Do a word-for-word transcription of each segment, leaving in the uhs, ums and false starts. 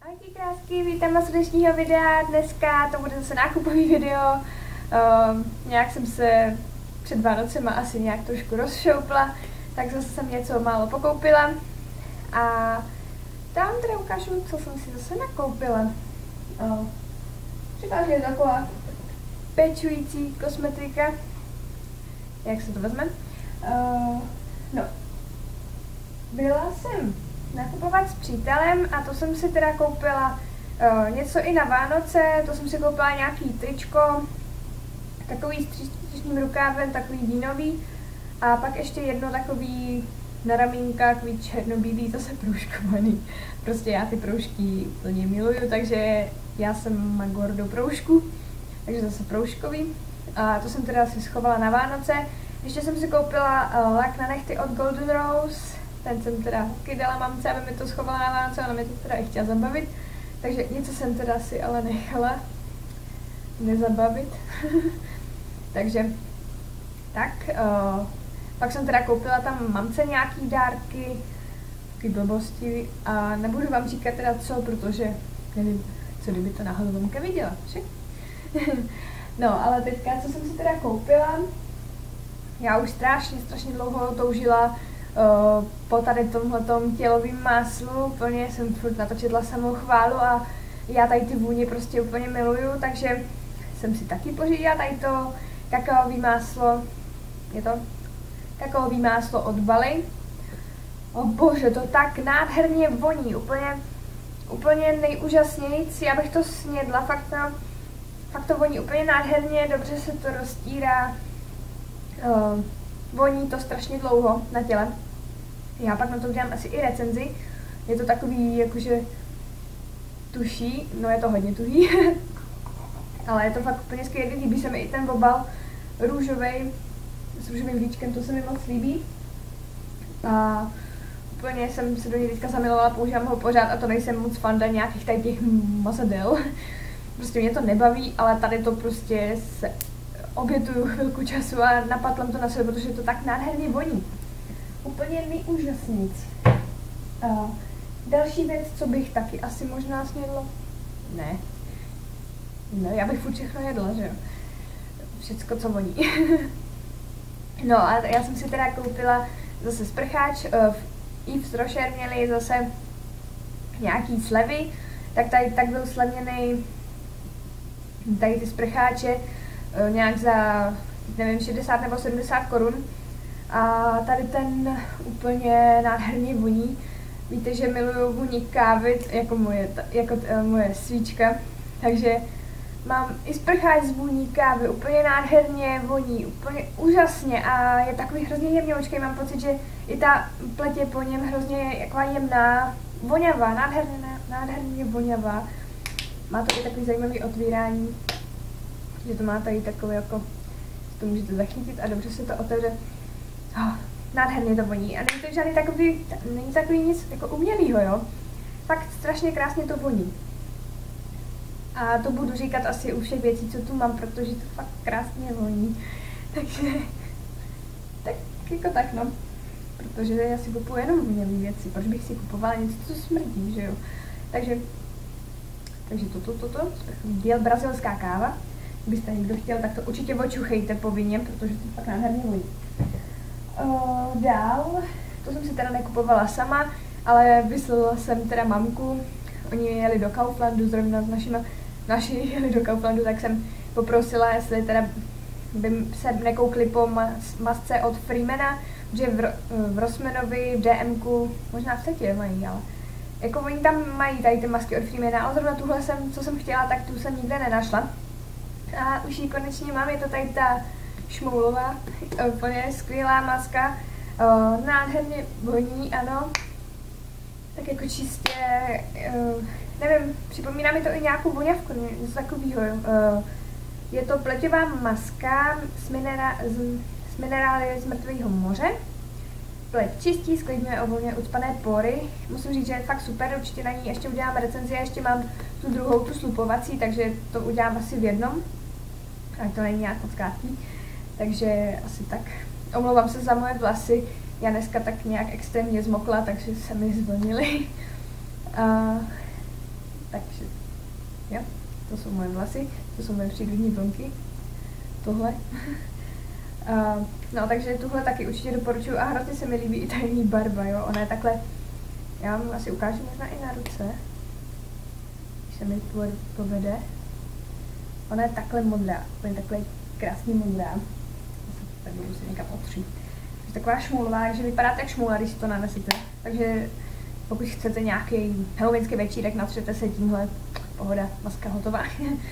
Ahojky krásky, vítám vás u dnešního videa. Dneska to bude zase nákupový video. Uh, nějak jsem se před Vánocema asi nějak trošku rozšoupla, tak zase jsem něco málo pokoupila. A tam teda ukážu, co jsem si zase nakoupila. Uh, Říkám, že je taková pečující kosmetika. Jak se to vezme? Uh, no. Byla jsem nakupovat s přítelem a to jsem si teda koupila uh, něco i na Vánoce, to jsem si koupila nějaký tričko, takový s tříštím rukávem, takový vínový a pak ještě jedno takový na ramínka, takový černobílý, zase proužkovaný. Prostě já ty proužky úplně miluju, takže já jsem mám gordo proužku, takže zase proužkový. A to jsem teda si schovala na Vánoce. Ještě jsem si koupila uh, lak na nehty od Golden Rose. Ten jsem teda taky dala mamce, aby mi to schovala na Vánoce, ona mi to teda i chtěla zabavit. Takže něco jsem teda si ale nechala nezabavit. Takže tak. Uh, pak jsem teda koupila tam mamce nějaký dárky, taky blbosti a nebudu vám říkat teda co, protože nevím, co kdyby to náhodou mamka viděla, že? No, ale teďka, co jsem si teda koupila, já už strašně, strašně dlouho toužila Uh, po tady tomhletom tělovým máslu, úplně jsem furt na to četla samou chválu a já tady ty vůně prostě úplně miluju, takže jsem si taky pořídila tady to kakaový máslo, je to kakaový máslo od Bali. O bože, to tak nádherně voní, úplně, úplně nejúžasnějc, já bych to snědla, fakt to, fakt to voní úplně nádherně, dobře se to roztírá. Uh, Voní to strašně dlouho na těle. Já pak na to udělám asi i recenzi. Je to takový jakože tuší, no je to hodně tuhý. Ale je to fakt úplně skvělý, líbí se mi i ten obal růžovej s růžovým víčkem, to se mi moc líbí. A úplně jsem se do něj teďka zamilovala, používám ho pořád a to nejsem moc fanda nějakých tady těch mazadel. Prostě mě to nebaví, ale tady to prostě se obětuju chvilku času a napadlám to na sebe, protože to tak nádherně voní. Úplně nejúžasnějc. Uh, další věc, co bych taky asi možná snědla? Ne. No, já bych furt všechno jedla, že jo. Všecko, co voní. No a já jsem si teda koupila zase sprcháč. Uh, Yves Rocher měli zase nějaký slevy, tak tady tak byl slevněný tady ty sprcháče nějak za, nevím, šedesát nebo sedmdesát korun. A tady ten úplně nádherně voní. Víte, že miluju vůni kávy, jako moje, jako uh, moje svíčka. Takže mám i sprcháč z vůní kávy, úplně nádherně voní, úplně úžasně a je takový hrozně jemňoučký. Mám pocit, že i ta pleť je po něm hrozně taková jemná, voňavá, nádherně, nádherně voňavá. Má to i takový zajímavý otvírání. Že to má tady takové jako, to můžete zachytit a dobře se to otevře. Oh, nádherně to voní a není to žádný takový, není takový nic jako umělýho, jo. Fakt strašně krásně to voní. A to budu říkat asi u všech věcí, co tu mám, protože to fakt krásně voní. Takže, tak jako tak no. Protože já si kupuju jenom umělý věci, proč bych si kupovala něco, co smrdí, že jo. Takže, takže toto, toto, to, děl brazilská káva. Kdybyste někdo chtěl, tak to určitě očuchejte povinně, protože to fakt nádherně voní. Uh, dál, to jsem si teda nekupovala sama, ale vyslala jsem teda mamku. Oni jeli do Kauflandu, zrovna s našima, naši jeli do Kauflandu, tak jsem poprosila, jestli teda by se nekoukli po mas, masce od Freemana, že v, v Rossmanovi, v DMku, možná v Setě mají, ale jako oni tam mají tady ty masky od Freemana, ale zrovna tuhle jsem, co jsem chtěla, tak tu jsem nikde nenašla. A už ji konečně mám, je to tady ta šmoulová, úplně skvělá maska, uh, nádherně voní, ano, tak jako čistě, uh, nevím, připomíná mi to i nějakou voňavku, něco takového. Uh, je to pleťová maska s, minera, z, s minerály z mrtvého moře, pleť čistí, sklidňuje o volně ucpané pory, musím říct, že je fakt super, určitě na ní ještě udělám recenzi, ještě mám tu druhou, tu slupovací, takže to udělám asi v jednom. A to není nějak moc krátký, takže asi tak. Omlouvám se za moje vlasy, já dneska tak nějak extrémně zmokla, takže se mi zvonily. Uh, Takže, jo, to jsou moje vlasy, to jsou moje přírodní vlnky, tohle. uh, no, takže tuhle taky určitě doporučuji a hrozně se mi líbí i tajemní barva, jo, ona je takhle, já vám asi ukážu možná i na ruce, když se mi povede. Ona je takhle modrá, úplně takhle krásný modrá. Tak budu si někam otřít. Je taková šmoulová, takže vypadáte jak šmoula, když si to nanesete. Takže pokud chcete nějaký halloweenský večírek, natřete se tímhle, pohoda, maska hotová.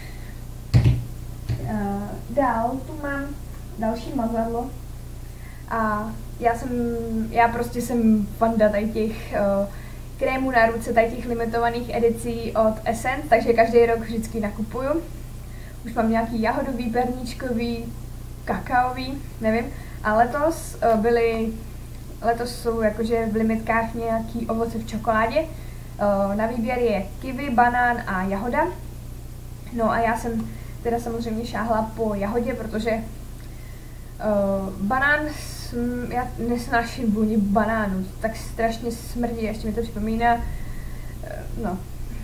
Dál tu mám další mazadlo. A já jsem, já prostě jsem fanda tady těch uh, krémů na ruce, tady těch limitovaných edicí od Essence, takže každý rok vždycky nakupuju. Už mám nějaký jahodový, perníčkový, kakaový, nevím. A letos uh, byly, letos jsou jakože v limitkách nějaký ovoce v čokoládě. Uh, na výběr je kiwi, banán a jahoda. No a já jsem teda samozřejmě šáhla po jahodě, protože uh, banán, sm, já nesnáším vůni banánu, tak strašně smrdí, ještě mi to připomíná, uh, no,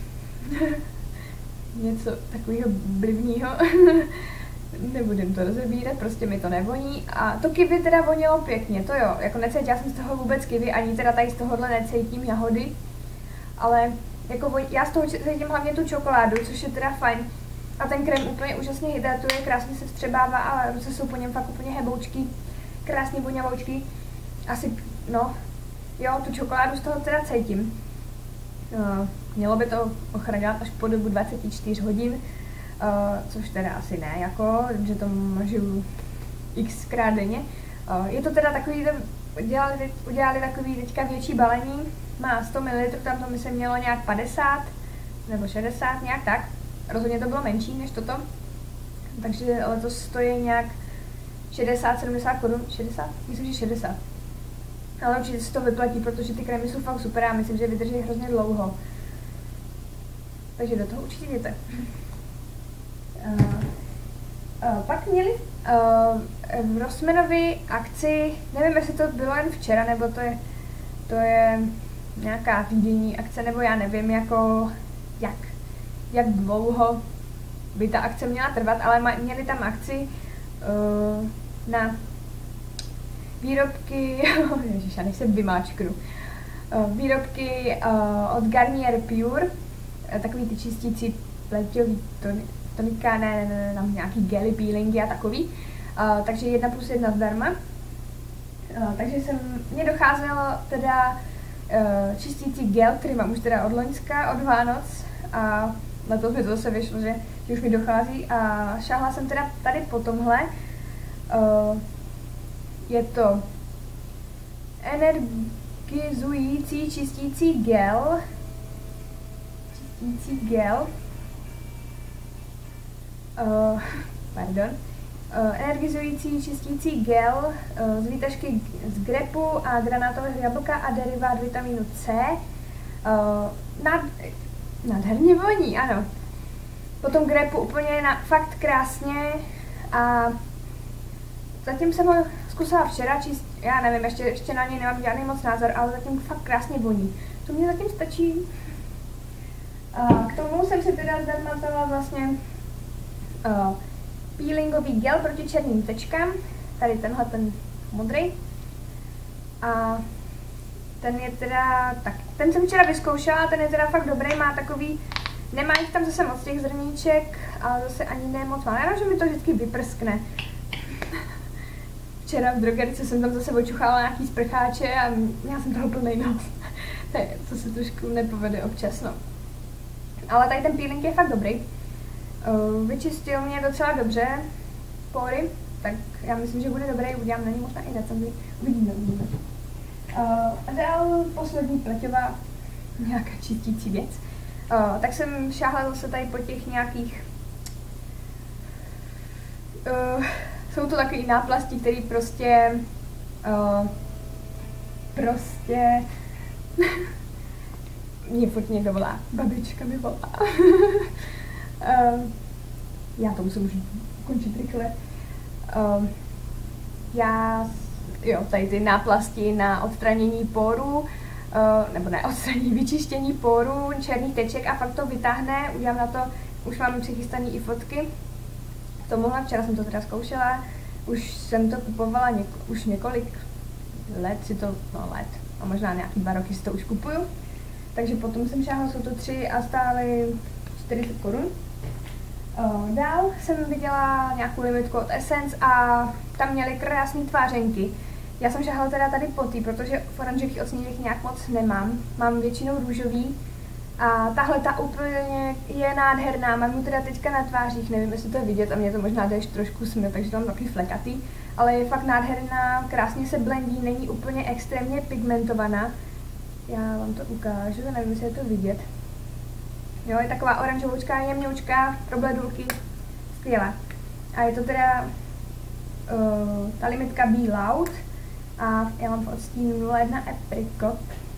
něco takového blivního. Nebudem to rozebírat, prostě mi to nevoní. A to kiwi teda vonilo pěkně, to jo, jako necítila jsem z toho vůbec kiwi, ani teda tady z tohohle necítím jahody. Ale jako já z toho cítím hlavně tu čokoládu, což je teda fajn. A ten krém úplně úžasně hydratuje, krásně se vstřebává a ruce jsou po něm fakt úplně heboučky, krásně voňavoučky. Asi, no, jo, tu čokoládu z toho teda cítím. Uh, mělo by to ochraňovat až po dobu dvacet čtyři hodin, uh, což teda asi ne, jako, že to mažu xkrát denně. Uh, je to teda takový, udělali, udělali takový teďka větší balení, má sto mililitrů, tam to myslím mělo nějak padesát nebo šedesát, nějak tak. Rozhodně to bylo menší než toto, takže letos stojí nějak šedesát sedmdesát korun, šedesát? Myslím, že šedesát. Ale určitě se to vyplatí, protože ty krémy jsou fakt super a myslím, že vydrží hrozně dlouho. Takže do toho určitě jděte. Uh, uh, pak měli uh, v Rossmanovi akci, nevím, jestli to bylo jen včera, nebo to je, to je nějaká týdenní akce, nebo já nevím, jako jak, jak dlouho by ta akce měla trvat, ale měli tam akci uh, na výrobky, ježiš, já než se vymáčknu, uh, výrobky uh, od Garnier Pure, uh, takový ty čistící pleťový tonika, ne, ne, ne, ne, nějaký gely, peelingy a takový, uh, takže jedna plus jedna zdarma. Uh, takže jsem, mě docházel teda uh, čistící gel, který mám už teda od loňska, od Vánoc a letos mi to zase vyšlo, že, že už mi dochází a šáhla jsem teda tady po tomhle. Uh, je to energizující čistící gel, čistící gel, uh, pardon, uh, energizující čistící gel uh, z výtažky z grepu a granátového jablka a derivát vitamínu C. Uh, nad, nádherně voní, ano. Potom grepu úplně na, fakt krásně a zatím jsem ho zkusila včera číst, já nevím, ještě, ještě na něj nemám žádný moc názor, ale zatím fakt krásně voní. To mě zatím stačí. A k tomu jsem si teda zdarma vzala vlastně uh, peelingový gel proti černým tečkám, tady tenhle ten modrý. A ten je teda, tak, ten jsem včera vyzkoušela, ten je teda fakt dobrý, má takový, nemá jich tam zase moc těch zrníček, ale zase ani ne moc má, jenom že mi to vždycky vyprskne. Včera v drogerce jsem tam zase očuchala nějaký sprcháče a měla jsem toho plný nos. To se trošku nepovede občas, no. Ale tady ten peeling je fakt dobrý. Uh, vyčistil mě docela dobře pory, tak já myslím, že bude dobrý, udělám na ní možná i recenzi. Uvidíme, uvidíme. Uh, a dál poslední pleťová nějaká čistící věc. Uh, tak jsem šáhla zase tady po těch nějakých uh, jsou to takový náplasti, který prostě uh, prostě mě furt někdo volá, babička mi volá. uh, já to musím už ukončit rychle. Uh, já, jo, tady ty náplasti na odstranění porů, uh, uh, nebo ne, odstraní vyčištění porů, černých teček a fakt to vytáhne, udělám na to, už mám přichystané i fotky tomuhle, včera jsem to teda zkoušela, už jsem to kupovala něko, už několik let, si to, no let, a možná nějaký dva roky si to už kupuju, takže potom jsem šáhla, jsou to tři a stály čtyřicet korun. Uh, dál jsem viděla nějakou limitku od Essence a tam měly krásné tvářenky. Já jsem šáhla teda tady po tý, protože v oranžových odstíněch nějak moc nemám. Mám většinou růžový a tahle ta úplně je nádherná. Mám ji teda teďka na tvářích, nevím, jestli to je vidět a mě to možná jde trošku smil, takže to mám takový flekatý. Ale je fakt nádherná, krásně se blendí, není úplně extrémně pigmentovaná. Já vám to ukážu, nevím, jestli je to vidět. Jo, je taková oranžovoučká, jemňoučká, pro bledulky, skvělá. A je to teda uh, ta limitka Be Loud a já mám v odstínu nula jedna Apricot.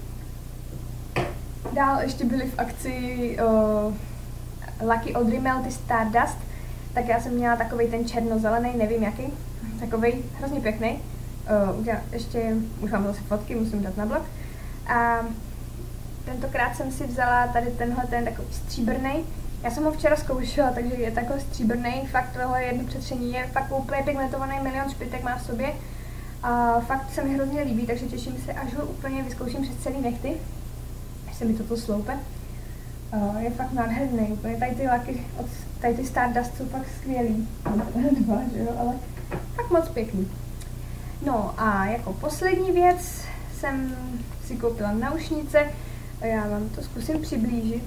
Dál ještě byly v akci uh, Lucky Audrey Melty Stardust, tak já jsem měla takovej ten černozelený, nevím jaký, takovej hrozně pěkný. Uh, ještě, už mám zase fotky, musím dát na blog. A tentokrát jsem si vzala tady tenhle ten takový stříbrný. Já jsem ho včera zkoušela, takže je takový stříbrný. Fakt tohle jedno přetření je fakt úplně pigmentovaný, milion špitek má v sobě. A fakt se mi hrozně líbí, takže těším se, až ho úplně vyzkouším přes celý nechty. Až se mi toto sloupe. Uh, je fakt nádherný, úplně tady ty laky, od, tady ty Stardust jsou fakt skvělý. Dva, že jo, ale fakt moc pěkný. No a jako poslední věc jsem si koupila naušnice. Já vám to zkusím přiblížit.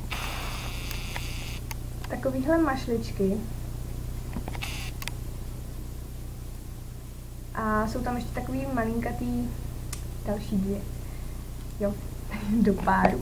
Takovýhle mašličky. A jsou tam ještě takový malinkatý další dvě. Jo, do páru.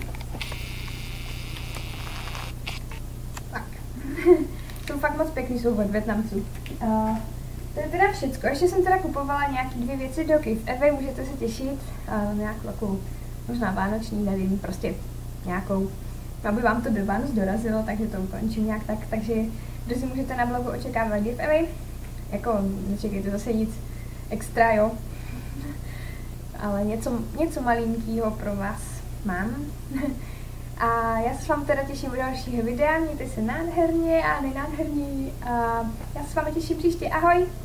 Tak. Jsou fakt moc pěkný, jsou od Vietnamců. Uh, to je teda všecko. Ještě jsem teda kupovala nějaký dvě věci do Give Away, můžete se těšit. Uh, nějakou takovou, možná vánoční, nevím, prostě nějakou. Aby vám to do Vánoc dorazilo, takže to ukončím nějak tak. Takže brzy můžete na blogu očekávat Give Away. Jako, nečekejte zase nic extra, jo. Ale něco, něco malinkýho pro vás mám. A já se s vámi teda těším u dalšího videa, mějte se nádherně a nejnádherněji. A já se s vámi těším příště, ahoj!